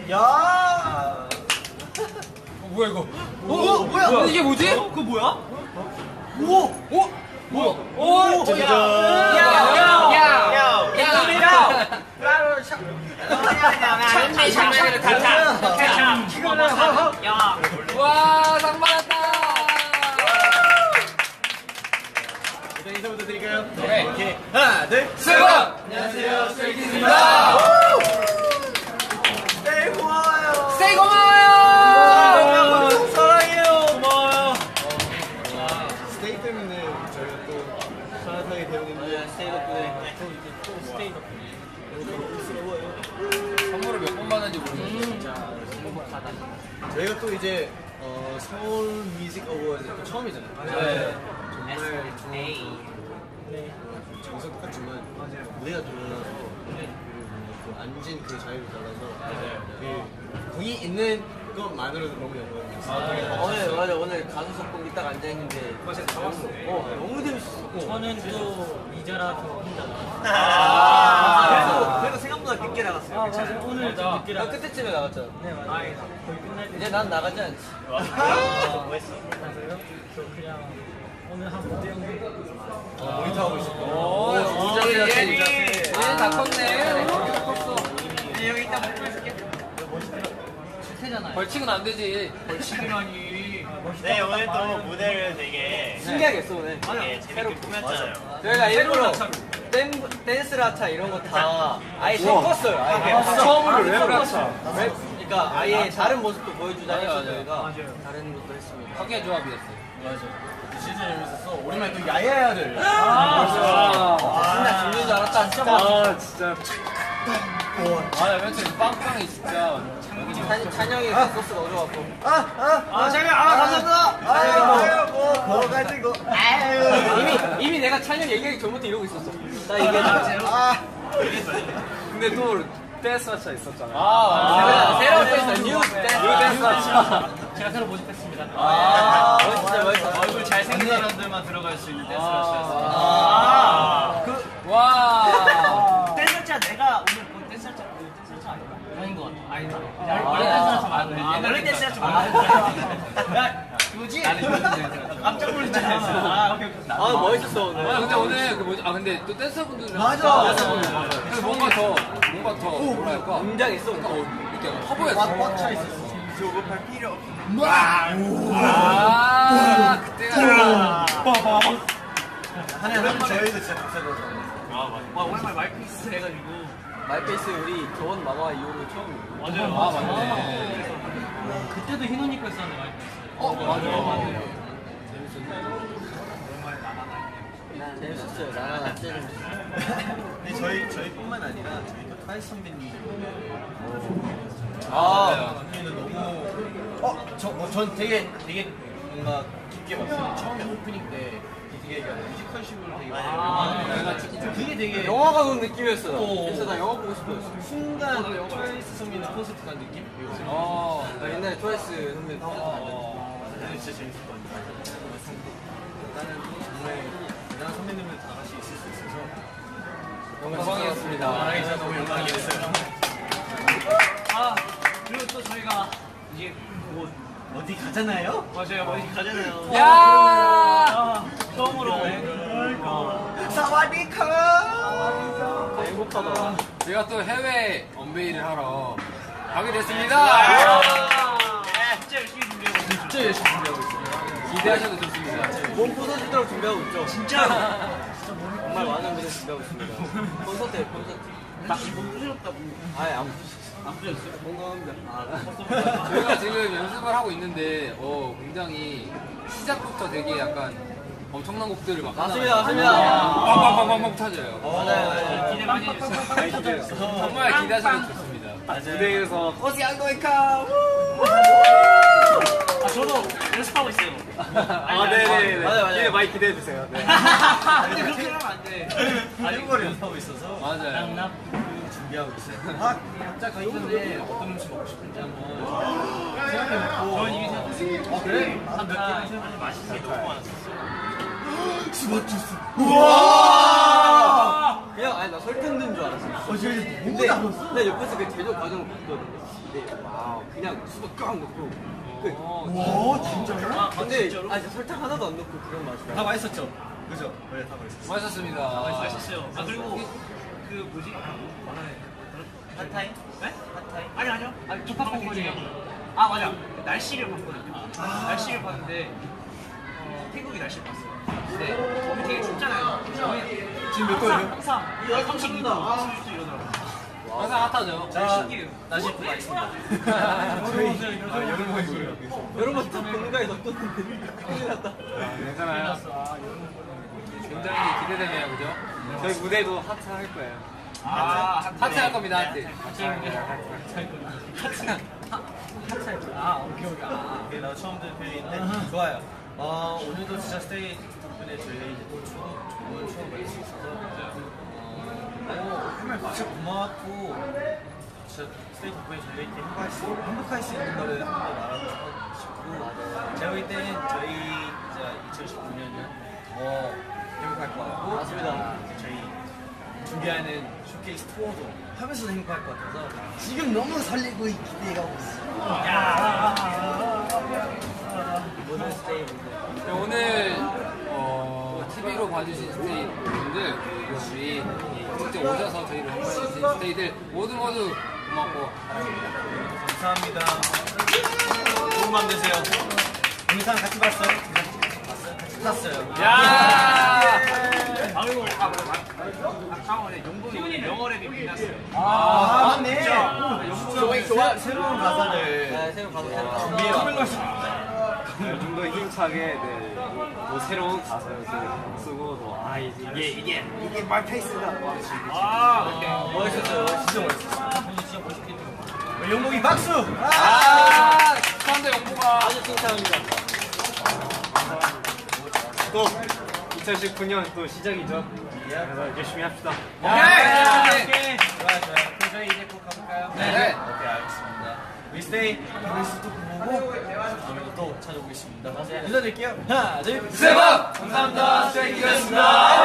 야. 뭐야 이거? 뭐야? 이게 뭐지? 그거 뭐야? 오! 뭐야? 오! 짜자잔. 와, 상 받았다! 일단 인사부터 드릴까요? 네. 오케이. 하나, 둘, 셋! 안녕하세요, 스테이키즈입니다! 네, 고마워요. 스테이 고마워요! 사랑해요. 고마워요. 스테이 때문에 저희가 또 사랑하게 되었는데 스테이 덕분에 또 스테이 덕분에 너무 선물을 몇 번 받는지 모르겠어요. 진짜 행복하다. 저희가 또 이제 서울 뮤직 어워즈 또 처음이잖아요. 네. 정말 정석 똑같지만 무대가 달라서 그 앉은 그 자리도 달라서 그 공이 있는 것만으로도 너무 영광이었어요. 맞아 오늘 가수 석공이 딱 앉아 있는데 맞아 잡았어. 너무 재밌었어. 저는 또 이자라 저 혼자 그래도 생각보다 늦게 나갔어요. 맞아 오늘 좀 늦게 나 끝에쯤에 나갔잖아. 네 맞아 거의 끝날 때 이제 난 나가지 않지. 뭐 했어? 맞아요? 저 그냥 오늘 한 무대 영상 모니터하고 있었고. 오, 진짜 예리. 다 컸네. 다 컸어. 여기 이따 먹고 있을게 세잖아요 벌칙은 안 되지. 벌칙이라니 네, 오늘 또 무대를 되게 신기하게 했어 오늘. 재밌게 꾸몄잖아요. 저희가 일부러 댄스 라차 이런 거 다 아예 섞었어요. 아예 처음으로 랩을 라차. 그러니까 아예 다른 모습도 보여주자 해서 맞아요. 저희가 다른 것도 했습니다. 파괴 조합이었어요. 진짜 재밌었어. 오랜만에 또 야야야를. 진짜 죽는 줄 알았다 진짜. 진짜. 아, 멘트 빵빵해, 진짜. 찬영이 소스 넣어줘갖고. 감사합니다. 뭐 가지고. 이미 내가 찬영 얘기하기 전부터 이러고 있었어. 나 얘기했잖아. 근데 또 댄스 마차 있었잖아. 새로운 댄스, 뉴 댄스 라차. 제가 새로 모집했습니다 멋있어 멋있어. 얼굴 잘생긴 사람들만 들어갈 수 있는 댄스 라시였습니다 와. 댄스라차 내가 오늘 본 댄스라차 아닌가? 아닌 것 같아 아니다 원래 댄스라차 맞네 원래 댄스라차 맞네 뭐지? 깜짝 놀랐잖아 오케이 멋있었어 오늘. 근데 오늘 그 뭐지? 근데 또 댄서분들은 맞아. 그래서 뭔가 더 뭐랄까? 굉장했어. 이렇게 허브였어. 꽉 차 있었어. 저거 발 필요 없어. 그때가 한해 저희도 진짜 박사로. 와 오랜만에 마이크 있어 해가지고 마이페이스 우리 저번 마마 이후로 처음이에요. 맞아요 맞네. 그때도 흰 옷 입고 있었는데 마이크 맞아. 재밌었어요. 나나 찌는. 근데 저희뿐만 아니라 저희 또 트와이스 선배님. 선배님도 너무. 전 되게 뭔가 깊게 봤어요. 처음에 오프닝 때 되게 뮤지컬식으로 되게 많이 그게 되게 영화가 온 느낌이었어. 그래서 나 영화 보고 싶었어. 순간 트와이스 선배님 콘서트 간 느낌? 나 옛날에 트와이스 선배 콘서트 갔는데 진짜 재밌을 것 같아요. 나는 정말 대단한 선배님을 다 같이 있을 수 있어서 영광이었습니다. 진짜 너무 영광이었어요. 그리고 또 저희가 이제 뭐 어디 가잖아요? 맞아요 어디 가잖아요 야! 처음으로 사와디카. 행복하다. 제가 또 해외 언베일을 하러 가게 됐습니다. 진짜 열심히 준비하고 있어요 진짜 열심히 준비하고 있어요. 기대하셔도 좋습니다. 몸 부서지도록 준비하고 있죠. 진짜로 정말 많은 무대 준비하고 있습니다. 콘서트. 딱히 못 부셨다고 아예 안 부셨어요? 건강합니다. 저희가 지금 연습을 하고 있는데 굉장히 시작부터 되게 약간 엄청난 곡들을 막 맞습니다. 빵빵빵빵 터져요. 맞아요. 기대 많이 해주세요 정말 기대하셔도 좋습니다. 무대에서 저도 연습하고 있어요 네네네. 맞아요. 많이 기대해 주세요. 네. 근데 그렇게 하면 안돼 다른 걸 연습하고 있어서 맞아요. 준비하고 있어요. 각자 가기 전에 어떤 음식 먹고 싶은지 한번 생각해보고. 저는 이미 생각했어요 그래? 한몇 개만 생각하면 맛있는 게 너무 많았어요 수박 주스. 우와! 그냥 아니 나 설탕 넣은 줄 알았어. 저기 너무 근데 나눴어. 나 옆에서 그 제조 과정을 봤거든. 근데 와 그냥 수박 쫙 넣고. 와 진짜요? 근데 아 진짜 설탕 하나도 안 넣고 그런 맛이야. 다 맛있었죠? 그죠? 네, 다 맛있었어요. 맛있었습니다. 맛있었어요. 아 그리고 그 뭐지? 핫타임? 네? 핫타임? 아니요. 아니 조팝콘이에요. 아 맞아. 날씨를 봤거든요. 날씨를 봤는데 태국이 날씨를 봤어요. 근데 거기 되게 춥잖아요. 지금 몇 도예요? 항상 36도, 36도 이러더라고요. 항상 핫하죠. 되게 신기해요. 날씨 보고 있습니다. 여름이고요. 여러분 또 뭔가에 넣었는데 큰일 났다. 괜찮아요. 굉장히 기대되네요, 그죠? 저희 무대도 하트 할 거예요. 하트 할 겁니다, 하트. 이게 나 처음 듣는 표현인데 좋아요. 오늘도 진짜 스테이 덕분에 저희 이제 또 좋은 추억 만들 수 있어서 정말 진짜 고마웠고 진짜 스테이 덕분에 저희가 이렇게 행복할 수 있는 거를 한 번 더 말하고 싶고 제가 볼 때는 저희 이제 2019년은 더 행복할 것 같고 맞습니다. 저희 준비하는 쇼케이스 투어도 하면서도 행복할 것 같아서 지금 너무 설레고 기대하고 있어요. 오늘 스테이 무대. 네, 오늘 TV로 봐주신 스테이 분들 그리고 우리 실제 오셔서 저희를 응원해주신 스테이들 모두 고맙고 감사합니다. 좋은 밤 되세요. 영상 같이 봤어요? 같이 탔어요. 야! 그리고 다음에 용돈이 영어랩이 빛났어요. 맞네. 좋아. 새로운 가사를 네, 새로 가서 준비해 왔어요. 좀 더 힘차게 또 새로운 가사를 쓰고 또 이게 말 페이스다. 멋있었어요. 진짜 멋있었어요. 용복이 박수! 축하한다, 영보가. 아주 칭찬합니다. 또 2019년 또 시작이죠. 그래서 열심히 합시다. 오케이. 좋아요. 그럼 저희 이제 곧 가볼까요? 네. 오케이, 알겠습니다. 위스테이 브레스 또 보고 다음에 또 찾아오겠습니다. 인사드릴게요. 하나, 둘, 셋. 세 번! 감사합니다. 스테이였습니다.